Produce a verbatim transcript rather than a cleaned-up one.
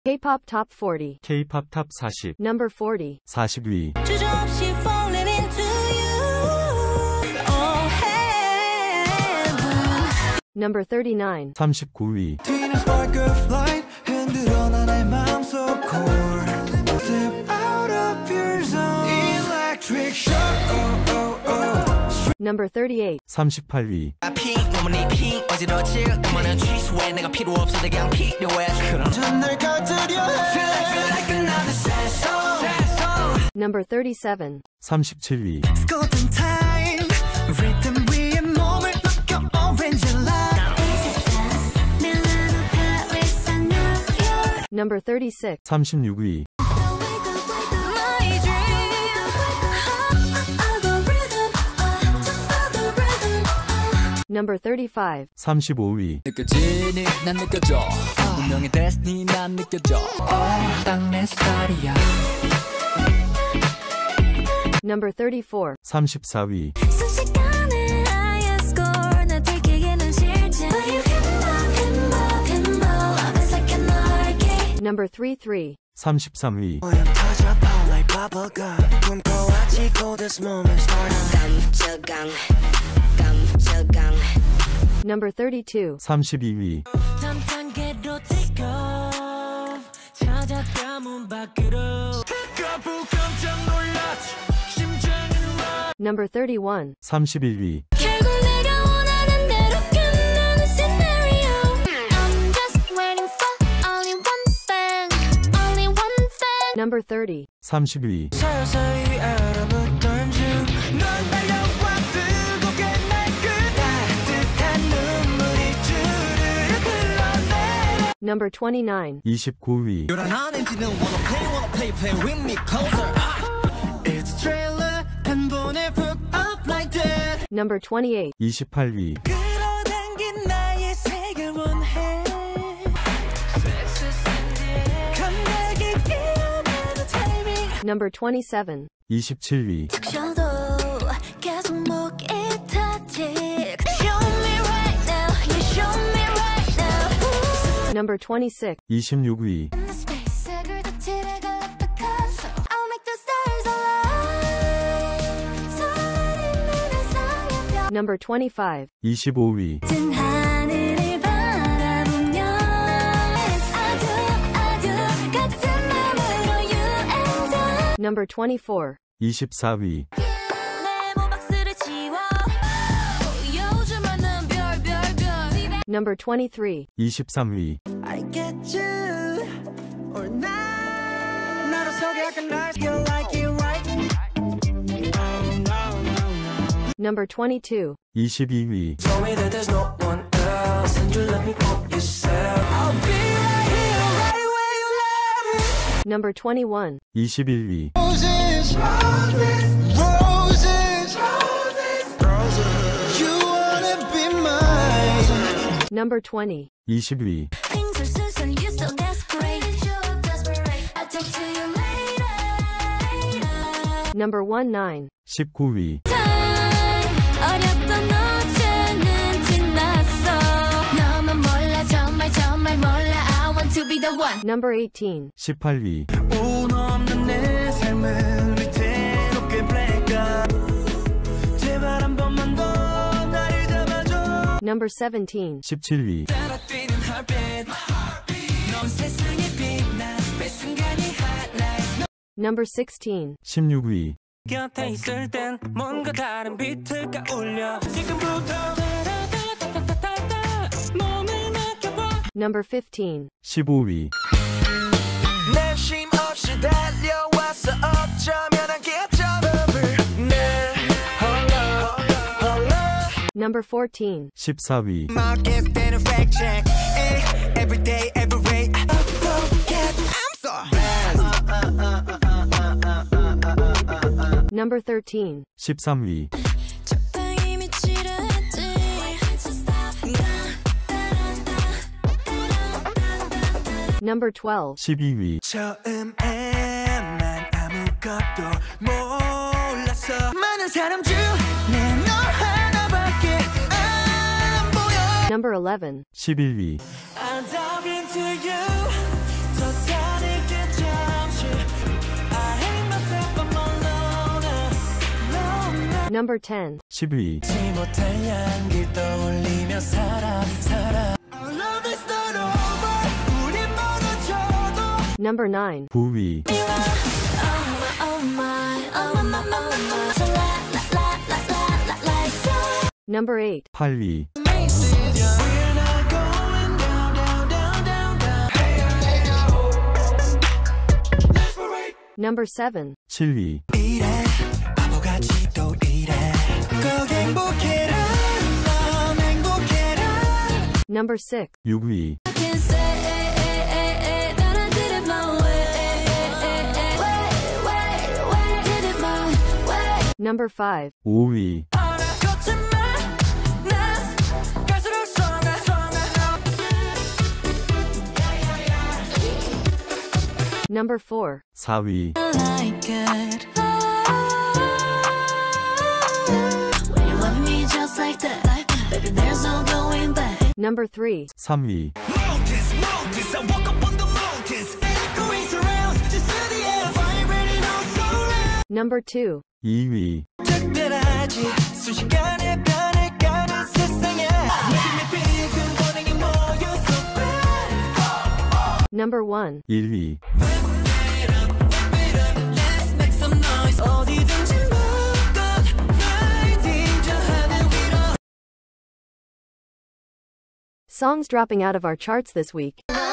K-pop Top forty. K-팝 탑 사십. Number forty. 사십 위. 주저없이 falling into you. Oh, heaven. Number thirty-nine. 삼십구 위. 튀는 spark of light 흔들어 나의 마음속 core. Step out of your zone. Electric shock. Oh, oh, oh. Number thirty-eight. 삼십팔 위. 핑 너무니 핑 어지러질 너무나 취소해 내가 필요 없어 그냥 필요해 그럼 전날 가두려 해. Feel like, feel like another sad song, sad song. Number thirty-seven. 삼십칠 위. Golden time. Rhythm 위에 몸을 맡겨 orange light. Number thirty-six. 삼십육 위. Number thirty-five. 삼십오 위. 느껴지니 난 느껴져 운명의 데스티니 난 느껴져 딱 내 스타일이야 Number thirty-four. 삼십사 위. 순식간에 higher score 나 들키기는 싫지 But you pinball, pinball, pinball It's like an arcade Number thirty-three. 삼십삼 위. When I'm touch up all like bubblegum. 꿈꿔왔지 for this moment start. 깜짝강 깜짝강 Number thirty-two. 삼십이 위. 다음 단계로 take off 찾아가 문 밖으로 까부 깜짝 놀랐지. 심장은 와. Number thirty-one. 삼십일 위. 결국 내가 원하는 대로 끝나는 scenario I'm just waiting for only one thing Only one thing Number thirty. 삼십 위. 서서히 알아붙던 중넌 달려와 뜨겁게 날 그 따뜻한 눈물이 주르륵 흘러내려. Number twenty-nine. 이십구 위. 요란한 엔진은 wanna play wanna play play with me closer It's a trailer 단번에 hook up like that. Number twenty-eight. 이십팔 위. 끌어당긴 나의 색을 원해. 감각이 깨어나는 타이밍. Number twenty-seven. 이십칠 위. 저도 계속 목이 타지 Show me right now You show me right now Number twenty-six. 이십육 위. In the space 색을 다 칠해가 Picasso I'll make the stars align 설레는 세상의 별 Number twenty-five. 이십오 위. 같은 하늘을 바라보며 아주 아주 같은 마음으로 You and I Number twenty-four. 이십사 위. 내 모박수를 지워 요즘은 별별별 Number twenty-three. 이십삼 위. I get you or not. 나로 속에 약간 날 You like it right. Oh no no no. Number twenty-two. 이십이 위. Tell me that there's no one else and you let me put yourself. I'll be right here right where you left me. Number twenty-one. 이십일 위. Roses, roses, roses, roses. You wanna be mine. Number twenty. 이십 위. Things are so so you so desperate I'll talk to you later Number nineteen. 십구 위. Time 어렸던 어제는 지났어 너만 몰라 정말 정말 몰라 I want to be the one Number eighteen. 십팔 위. 운 없는 내 삶을 위태롭게 블랙아. 제발 한 번만 더 나를 잡아줘. Number seventeen. 십칠 위. 따라 뛰는 heartbeat. 넌 세상에 빛나 매 순간이 highlight. Number sixteen. 십육 위. 곁에 있을 땐 뭔가 다른 비트가 울려. 지금부터 몸을 맡겨봐. Number fifteen. 십오 위. 내 쉼 없이 달려와서 어쩌면 한 기적을 내 홀로 홀로. Number fourteen. 십사 위. Market 때는 fact check. Every day, every way. I forget. I'm so bad. Number thirteen. 십삼 위. 적당히 미치려 했지 Number twelve. 십이 위. 처음엔 난 아무것도 몰랐어. 많은 사람 중에 너 하나밖에 안 보여. Number eleven. 십일 위. I'm talking to you. 더 Number ten. 십 위. 못할 향기 떠올리며 살아 살아 Our love is not over 우린 멀어져도 Number nine. 구 위. Oh my, oh my, oh my, my, my, my. So la, la, la, la, la, la, like so. Number eight. 팔 위. We're not going down down down down down Hey hey hey Let's parade Number seven. 칠 위. 이래 바보같이 또 이래 꼭 행복해라 넌 행복해라 Number six. 육 위. I can say that I did it my way. Way, way, way. Did it my way. Number five. 오 위. 알아걷지만 난 갈수록 stronger stronger Number four. 사 위. Like it. When you love me just like that, baby, there's no going back. Number three. 삼 위. Mountains, mountains, I walk up on the mountains going surround, just feel the air vibrating all so loud Number two. 이 위. 특별하지 순식간에 변해가는 세상에 Making me feel good, wanting it more, you're so bad Number one. 일 위. Let's make some noise 어디든지 무엇 fighting 저 하늘 위로 Songs dropping out of our charts this week. I